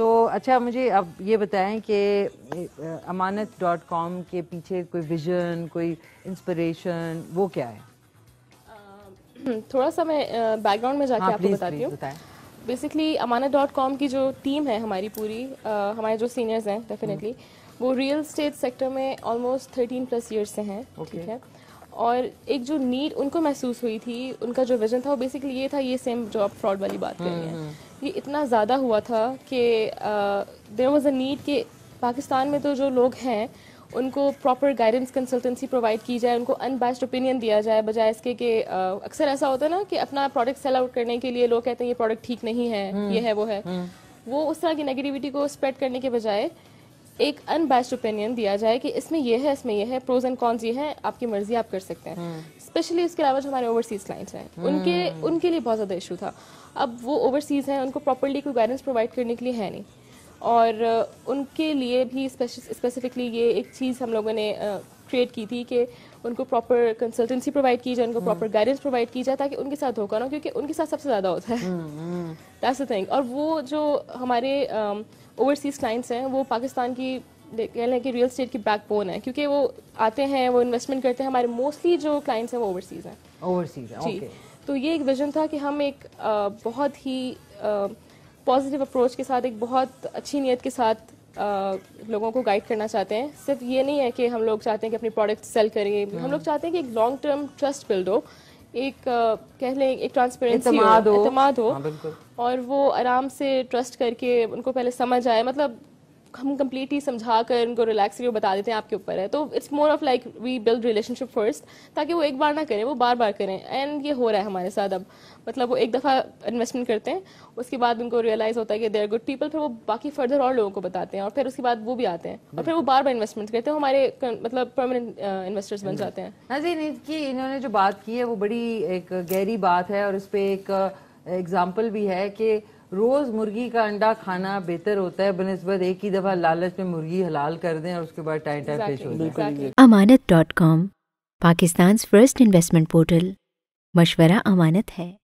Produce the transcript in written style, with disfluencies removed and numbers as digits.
سو اچھا مجھے اب یہ بتائیں کہ امانت.com کے پیچھے کوئی ویژن، کوئی انسپریشن، وہ کیا ہے؟ تھوڑا سا میں بیک گراؤنڈ میں جا کے آپ کو بتاتی ہوں. بیسکلی امانت.com کی جو ٹیم ہے ہماری پوری، ہمارے جو سینئرز ہیں ڈیفینیٹلی وہ ریئل اسٹیٹ سیکٹر میں آلموسٹ 13+ ایئرس سے ہیں. ٹھیک ہے. اور ایک جو نیڈ ان کو محسوس ہوئی تھی، ان کا جو ویژن تھا وہ بیسکلی یہ تھا، یہ سیم جو آپ فراڈ والی بات کر رہے ہیں، یہ اتنا زیادہ ہوا تھا کہ دیر واز اے نیڈ کہ پاکستان میں تو جو لوگ ہیں ان کو پراپر گائیڈنس کنسلٹنسی پرووائڈ کی جائے، ان کو ان بائسڈ اوپینین دیا جائے، بجائے اس کے کہ اکثر ایسا ہوتا ہے نا کہ اپنا پروڈکٹ سیل آؤٹ کرنے کے لیے لوگ کہتے ہیں یہ پروڈکٹ ٹھیک نہیں ہے، یہ ہے وہ ہے. وہ اس طرح کی نیگیٹیوٹی کو اسپریڈ کرنے کے بجائے ایک ان بائسڈ اوپینین دیا جائے کہ اس میں یہ ہے، اس میں یہ ہے، پروز اینڈ کونز یہ ہیں، آپ کی مرضی آپ کر سکتے ہیں. اسپیشلی اس کے علاوہ جو ہمارے اوورسیز کلائنٹس ہیں ان کے لیے بہت زیادہ ایشو تھا. اب وہ اوورسیز ہیں، ان کو پراپرلی کوئی گائیڈنس پرووائڈ کرنے کے لیے ہے نہیں، اور ان کے لیے بھی اسپیسیفکلی یہ ایک چیز ہم لوگوں نے کریٹ کی تھی کہ ان کو پراپر کنسلٹنسی پرووائڈ کی جائے، ان کو پراپر گائیڈنس پرووائڈ کی جائے تاکہ ان کے ساتھ دھوکہ نہ ہو، کیونکہ ان کے ساتھ سب سے زیادہ ہوتا ہے. That's the thing. اور وہ جو ہمارے اوورسیز کلائنٹس ہیں وہ پاکستان کی کہہ لیں کہ ریئل اسٹیٹ کی بیک بون ہے، کیونکہ وہ آتے ہیں، وہ انویسٹمنٹ کرتے ہیں. ہمارے موسٹلی جو کلائنٹس ہیں وہ اوورسیز ہیں. جی. تو یہ ایک ویژن تھا کہ ہم ایک بہت ہی پازیٹیو اپروچ کے ساتھ، ایک بہت اچھی نیت کے ساتھ لوگوں کو گائیڈ کرنا چاہتے ہیں. صرف یہ نہیں ہے کہ ہم لوگ چاہتے ہیں کہ اپنی پروڈکٹ سیل کریں، ہم لوگ چاہتے ہیں کہ ایک لانگ ٹرم ٹرسٹ بلڈ ہو، ایک کہہ لیں ایک ٹرانسپیرنسی ہو، اعتماد ہو، اور وہ آرام سے ٹرسٹ کر کے ان کو پہلے سمجھ آئے. مطلب ہم کمپلیٹلی سمجھا کر ان کو ریلیکسلی وہ بتا دیتے ہیں آپ کے اوپر ہے. تو it's more of like we build relationship first, تاکہ وہ ایک بار نہ کریں، وہ بار بار کریں. اینڈ یہ ہو رہا ہے ہمارے ساتھ اب. مطلب وہ ایک دفعہ انویسٹمنٹ کرتے ہیں، اس کے بعد ان کو ریئلائز ہوتا ہے کہ دے آر گڈ پیپل، پھر وہ باقی فردر اور لوگوں کو بتاتے ہیں، اور پھر اس کے بعد وہ بھی آتے ہیں، اور پھر وہ بار بار انویسٹمنٹ کرتے ہیں، ہمارے مطلب پرماننٹ انویسٹرز بن جاتے ہیں. ناظرین، انہوں نے جو بات کی ہے وہ بڑی ایک گہری بات ہے، اور اس پہ ایک ایگزامپل بھی ہے کہ روز مرغی کا انڈا کھانا بہتر ہوتا ہے بنسبت ایک ہی دفعہ لالچ میں مرغی حلال کر دیں اور اس کے بعد ٹائم پیش ہو جائے. امانت.com، پاکستان's فرسٹ انویسٹمنٹ پورٹل. مشورہ امانت ہے.